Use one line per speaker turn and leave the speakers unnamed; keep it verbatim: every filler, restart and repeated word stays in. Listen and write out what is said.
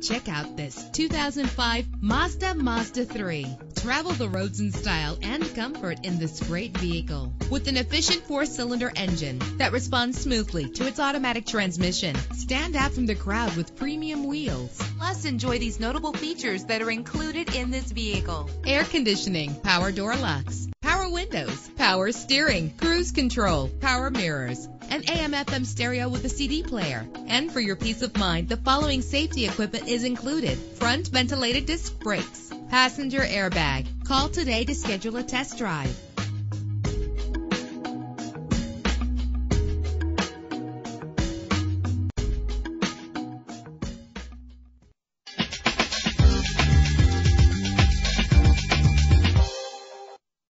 Check out this two thousand five Mazda Mazda three. Travel the roads in style and comfort in this great vehicle. With an efficient four-cylinder engine that responds smoothly to its automatic transmission. Stand out from the crowd with premium wheels. Plus, enjoy these notable features that are included in this vehicle: air conditioning, power door locks, power windows, power steering, cruise control, power mirrors, an A M F M stereo with a C D player. And for your peace of mind, the following safety equipment is included: front ventilated disc brakes, passenger airbag. Call today to schedule a test drive.